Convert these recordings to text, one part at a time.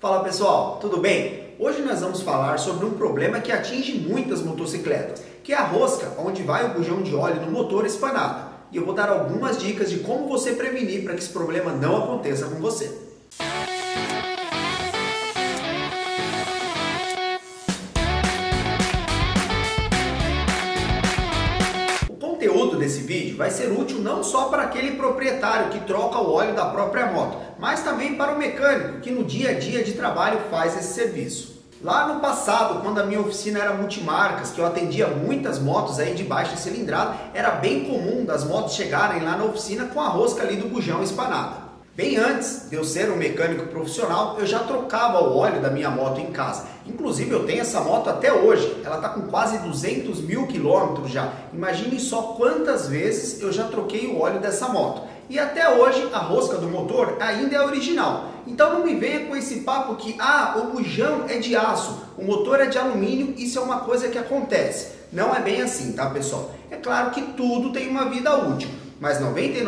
Fala pessoal, tudo bem? Hoje nós vamos falar sobre um problema que atinge muitas motocicletas, que é a rosca onde vai o bujão de óleo no motor espanada. E eu vou dar algumas dicas de como você prevenir para que esse problema não aconteça com você. O conteúdo desse vídeo vai ser útil não só para aquele proprietário que troca o óleo da própria moto, mas também para o mecânico que no dia a dia de trabalho faz esse serviço. Lá no passado, quando a minha oficina era multimarcas, que eu atendia muitas motos aí de baixa cilindrada, era bem comum das motos chegarem lá na oficina com a rosca ali do bujão espanada. Bem antes de eu ser um mecânico profissional, eu já trocava o óleo da minha moto em casa. Inclusive eu tenho essa moto até hoje, ela está com quase 200 mil quilômetros já. Imagine só quantas vezes eu já troquei o óleo dessa moto. E até hoje a rosca do motor ainda é original. Então não me venha com esse papo que o bujão é de aço, o motor é de alumínio, isso é uma coisa que acontece. Não é bem assim, tá pessoal? É claro que tudo tem uma vida útil, mas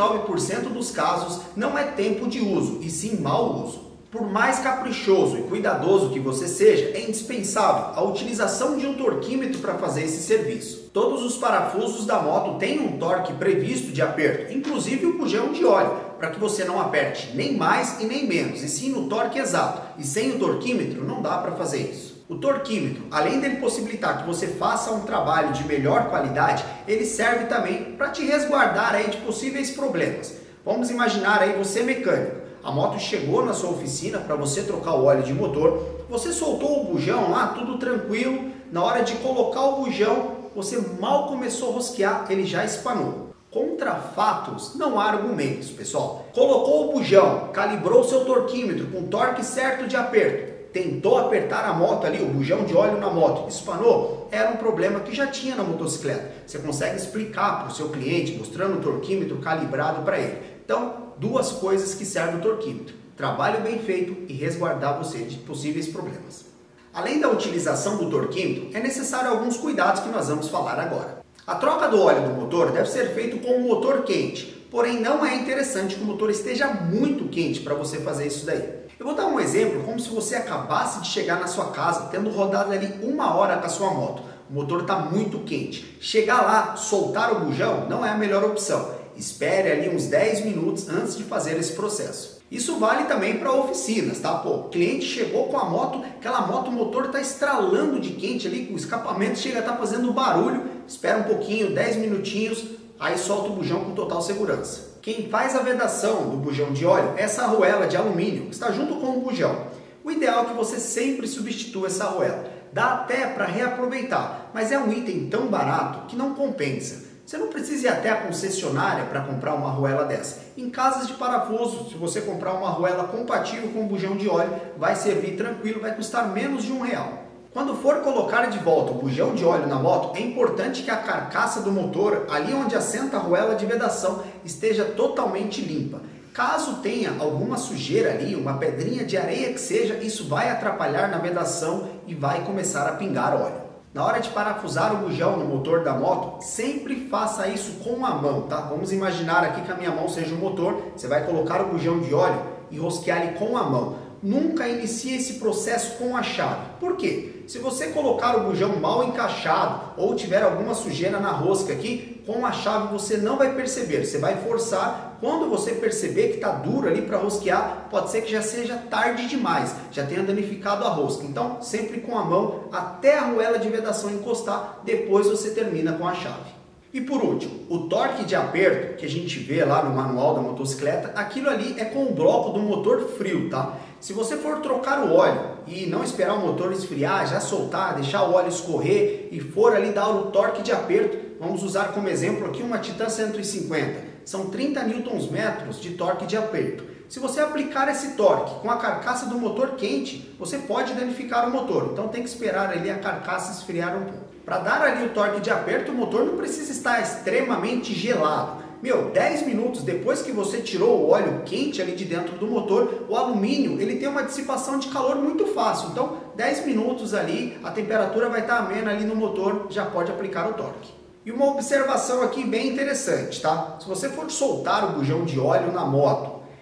99% dos casos não é tempo de uso, e sim mau uso. Por mais caprichoso e cuidadoso que você seja, é indispensável a utilização de um torquímetro para fazer esse serviço. Todos os parafusos da moto têm um torque previsto de aperto, inclusive o bujão de óleo, para que você não aperte nem mais e nem menos, e sim no torque exato. E sem o torquímetro não dá para fazer isso. O torquímetro, além dele possibilitar que você faça um trabalho de melhor qualidade, ele serve também para te resguardar aí de possíveis problemas. Vamos imaginar aí você mecânico. A moto chegou na sua oficina para você trocar o óleo de motor, você soltou o bujão lá, tudo tranquilo, na hora de colocar o bujão, você mal começou a rosquear, ele já espanou. Contra fatos, não há argumentos, pessoal. Colocou o bujão, calibrou o seu torquímetro com torque certo de aperto, tentou apertar a moto ali, o bujão de óleo na moto, espanou, era um problema que já tinha na motocicleta. Você consegue explicar para o seu cliente, mostrando o torquímetro calibrado para ele. Então, duas coisas que servem o torquímetro: trabalho bem feito e resguardar você de possíveis problemas. Além da utilização do torquímetro, é necessário alguns cuidados que nós vamos falar agora. A troca do óleo do motor deve ser feita com o motor quente, porém não é interessante que o motor esteja muito quente para você fazer isso daí. Eu vou dar um exemplo como se você acabasse de chegar na sua casa, tendo rodado ali 1 hora com a sua moto. O motor está muito quente. Chegar lá, soltar o bujão, não é a melhor opção. Espere ali uns 10 minutos antes de fazer esse processo. Isso vale também para oficinas, tá? Pô, o cliente chegou com a moto, aquela moto, o motor está estralando de quente ali, o escapamento chega a estar fazendo barulho, espera um pouquinho, 10 minutinhos, aí solta o bujão com total segurança. Quem faz a vedação do bujão de óleo é essa arruela de alumínio, que está junto com o bujão. O ideal é que você sempre substitua essa arruela. Dá até para reaproveitar, mas é um item tão barato que não compensa. Você não precisa ir até a concessionária para comprar uma arruela dessa. Em casas de parafuso, se você comprar uma arruela compatível com o bujão de óleo, vai servir tranquilo, vai custar menos de R$1. Quando for colocar de volta o bujão de óleo na moto, é importante que a carcaça do motor, ali onde assenta a arruela de vedação, esteja totalmente limpa. Caso tenha alguma sujeira ali, uma pedrinha de areia que seja, isso vai atrapalhar na vedação e vai começar a pingar óleo. Na hora de parafusar o bujão no motor da moto, sempre faça isso com a mão, tá? Vamos imaginar aqui que a minha mão seja o motor, você vai colocar o bujão de óleo e rosquear ele com a mão. Nunca inicie esse processo com a chave. Por quê? Se você colocar o bujão mal encaixado ou tiver alguma sujeira na rosca aqui, com a chave você não vai perceber, você vai forçar. Quando você perceber que está duro ali para rosquear, pode ser que já seja tarde demais, já tenha danificado a rosca. Então, sempre com a mão até a arruela de vedação encostar, depois você termina com a chave. E por último, o torque de aperto que a gente vê lá no manual da motocicleta, aquilo ali é com o bloco do motor frio, tá? Se você for trocar o óleo e não esperar o motor esfriar, já soltar, deixar o óleo escorrer e for ali dar o torque de aperto, vamos usar como exemplo aqui uma Titan 150. São 30 Nm de torque de aperto. Se você aplicar esse torque com a carcaça do motor quente, você pode danificar o motor. Então tem que esperar ali a carcaça esfriar um pouco. Para dar ali o torque de aperto, o motor não precisa estar extremamente gelado. 10 minutos depois que você tirou o óleo quente ali de dentro do motor, o alumínio ele tem uma dissipação de calor muito fácil. Então 10 minutos ali, a temperatura vai estar amena ali no motor, já pode aplicar o torque. E uma observação aqui bem interessante, tá? Se você for soltar o bujão de óleo na moto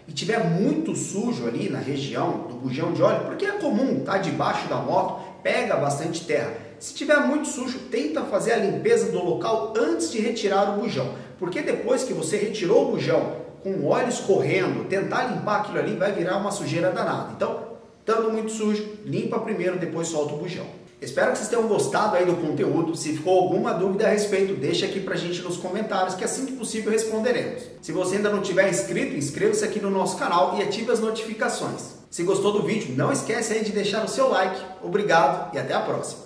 e tiver muito sujo ali na região do bujão de óleo, porque é comum, tá debaixo da moto, pega bastante terra. Se tiver muito sujo, tenta fazer a limpeza do local antes de retirar o bujão, porque depois que você retirou o bujão com o óleo escorrendo, tentar limpar aquilo ali vai virar uma sujeira danada. Então, estando muito sujo, limpa primeiro, depois solta o bujão. Espero que vocês tenham gostado aí do conteúdo. Se ficou alguma dúvida a respeito, deixa aqui pra gente nos comentários que assim que possível responderemos. Se você ainda não tiver inscrito, inscreva-se aqui no nosso canal e ative as notificações. Se gostou do vídeo, não esquece aí de deixar o seu like. Obrigado e até a próxima.